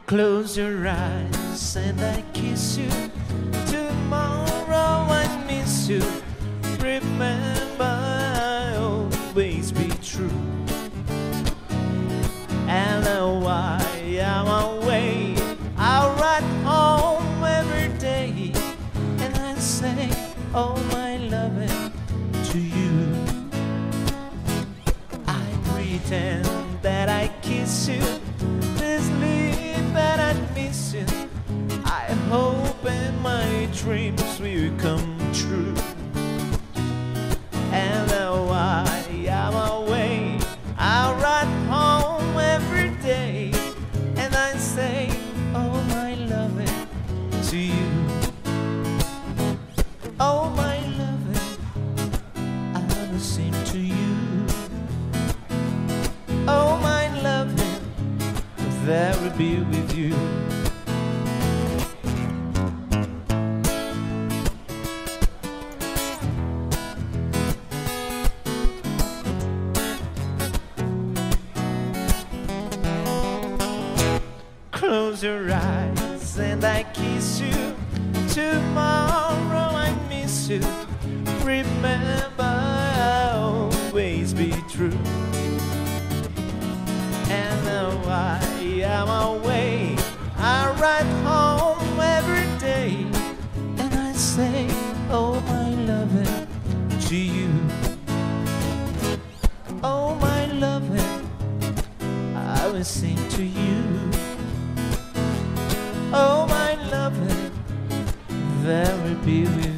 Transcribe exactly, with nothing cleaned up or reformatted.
Close your eyes and I kiss you. Tomorrow I miss you. Remember, I'll always be true. And now I am away. I ride home every day, and I say, oh my loving to you. I pretend that I kiss you, sleep that I miss you. I hope and my dreams will come true. And now I am away. I ride home every day, and I say, oh my loving to you. Oh my loving, I will sing to you. Oh my loving, there will be with you. Close your eyes and I kiss you. Tomorrow I miss you. Remember, I'll always be true. And now I am away. I ride home every day, and I say, oh my loving to you. Oh my loving, I will sing to you. Oh my loving, there will be with